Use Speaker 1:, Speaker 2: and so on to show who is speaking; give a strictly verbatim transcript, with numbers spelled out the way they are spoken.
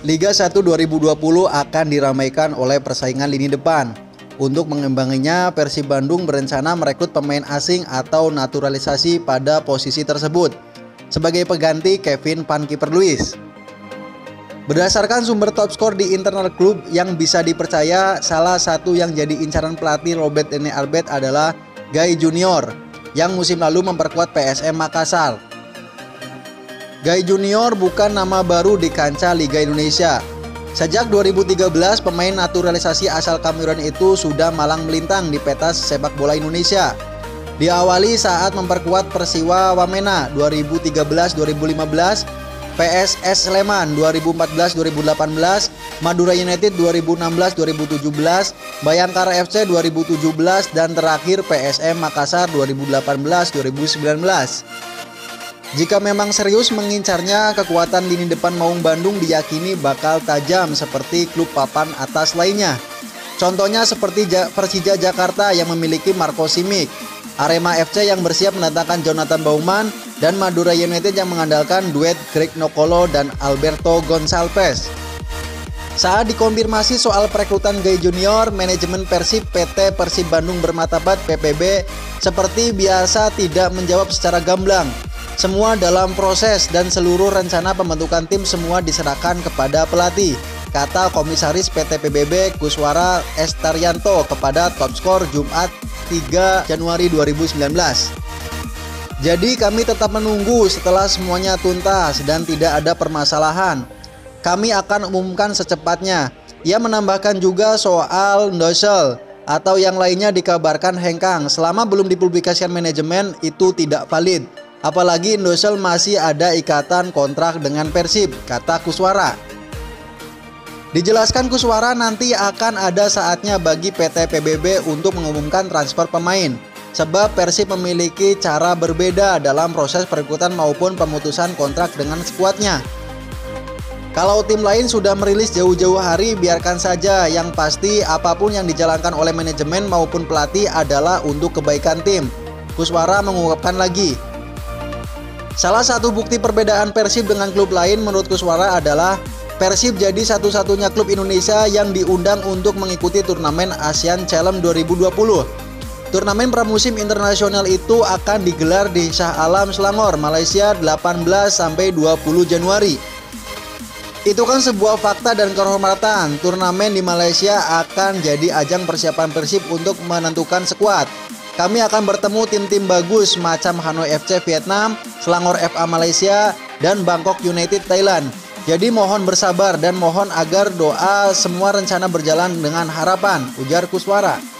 Speaker 1: Liga satu dua ribu dua puluh akan diramaikan oleh persaingan lini depan. Untuk mengimbanginya, Persib Bandung berencana merekrut pemain asing atau naturalisasi pada posisi tersebut sebagai pengganti Kevin Pankiper Luis. Berdasarkan sumber top skor di internal klub yang bisa dipercaya, salah satu yang jadi incaran pelatih Robert Dene Albert adalah Guy Junior yang musim lalu memperkuat P S M Makassar. Guy Junior bukan nama baru di kancah Liga Indonesia. Sejak dua ribu tiga belas, pemain naturalisasi asal Kamerun itu sudah malang melintang di peta sepak bola Indonesia. Diawali saat memperkuat Persiwa Wamena dua ribu tiga belas dua ribu lima belas, P S S Sleman dua ribu empat belas dua ribu delapan belas, Madura United dua ribu enam belas dua ribu tujuh belas, Bayangkara F C dua ribu tujuh belas, dan terakhir P S M Makassar dua ribu delapan belas dua ribu sembilan belas. Jika memang serius mengincarnya, kekuatan lini depan Maung Bandung diyakini bakal tajam seperti klub papan atas lainnya. Contohnya seperti Persija Jakarta yang memiliki Marco Simic, Arema F C yang bersiap mendatangkan Jonathan Baumann, dan Madura United yang mengandalkan duet Greg Nokolo dan Alberto Gonçalves. Saat dikonfirmasi soal perekrutan Guy Junior, manajemen Persib P T Persib Bandung Bermartabat P P B seperti biasa tidak menjawab secara gamblang. Semua dalam proses dan seluruh rencana pembentukan tim semua diserahkan kepada pelatih, kata Komisaris P T P B B Kuswara Estarianto kepada Top Skor Jumat tiga Januari dua ribu sembilan belas. Jadi kami tetap menunggu setelah semuanya tuntas dan tidak ada permasalahan. Kami akan umumkan secepatnya. Ia menambahkan juga soal Ndosel atau yang lainnya dikabarkan hengkang selama belum dipublikasikan manajemen itu tidak valid. Apalagi Ndosel masih ada ikatan kontrak dengan Persib, kata Kuswara. Dijelaskan Kuswara nanti akan ada saatnya bagi P T P B B untuk mengumumkan transfer pemain, sebab Persib memiliki cara berbeda dalam proses perekrutan maupun pemutusan kontrak dengan skuadnya. Kalau tim lain sudah merilis jauh-jauh hari, biarkan saja. Yang pasti apapun yang dijalankan oleh manajemen maupun pelatih adalah untuk kebaikan tim, Kuswara mengungkapkan lagi. Salah satu bukti perbedaan Persib dengan klub lain menurut Kuswara adalah Persib jadi satu-satunya klub Indonesia yang diundang untuk mengikuti turnamen Asian Challenge dua ribu dua puluh. Turnamen pramusim internasional itu akan digelar di Shah Alam, Selangor, Malaysia delapan belas sampai dua puluh Januari. Itu kan sebuah fakta dan kehormatan. Turnamen di Malaysia akan jadi ajang persiapan Persib untuk menentukan skuad. Kami akan bertemu tim-tim bagus macam Hanoi F C Vietnam, Selangor F A Malaysia, dan Bangkok United Thailand. Jadi mohon bersabar dan mohon agar doa semua rencana berjalan dengan harapan, ujar Kuswara.